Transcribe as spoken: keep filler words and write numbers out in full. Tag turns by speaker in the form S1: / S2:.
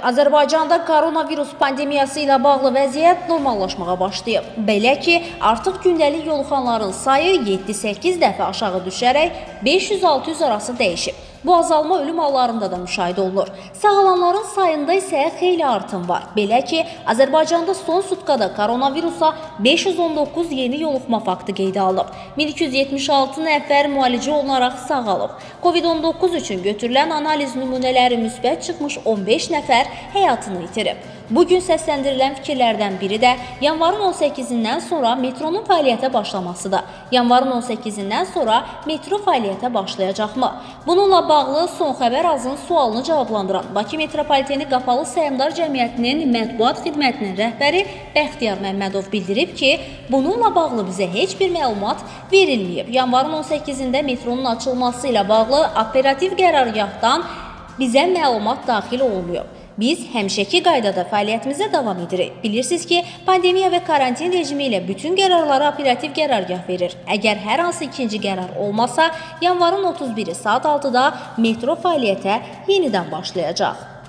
S1: Azərbaycanda koronavirus pandemiyası ilə bağlı vəziyyət normallaşmağa başlayıb. Belə ki, artıq gündəlik yoluxanların sayı yeddi səkkiz dəfə aşağı düşərək beş yüz altı yüz arası dəyişib. Bu azalma ölüm hallarında da müşahidə olunur. Sağalanların sayında isə xeyli artım var. Belə ki, Azərbaycanda son sutkada koronavirusa beş yüz on doqquz yeni yoluxma faktı qeydə alınıb. min iki yüz yetmiş altı nəfər müalicə olunaraq sağalıb. Covid on doqquz üçün götürülən analiz nümunələri müsbət çıxmış on beş nəfər həyatını itirib. Bugün səsləndirilən fikirlərdən biri də yanvarın on səkkizindən sonra metronun fəaliyyətə başlamasıdır. Yanvarın on səkkizindən sonra metro fəaliyyətə başlayacaqmı? Bununla bağlı Son Xəbər Azın sualını cavablandıran Bakı Metropoliteni Qapalı Səhmdar Cəmiyyətinin mətbuat xidmətinin rəhbəri Bəxtiyar Məmmədov bildirib ki, bununla bağlı bizə heç bir məlumat verilməyib. Yanvarın on səkkizində metronun açılması ilə bağlı operativ qərargahdan bizə məlumat daxil olmuyor. Biz həmişəki qaydada fəaliyyətimizə davam edirik. Bilirsiniz ki, pandemiya və karantin rejimi ilə bütün qərarlara operativ qərargah verir. Əgər hər hansı ikinci qərar olmasa, yanvarın otuz biri saat altıda metro fəaliyyətə yenidən başlayacaq.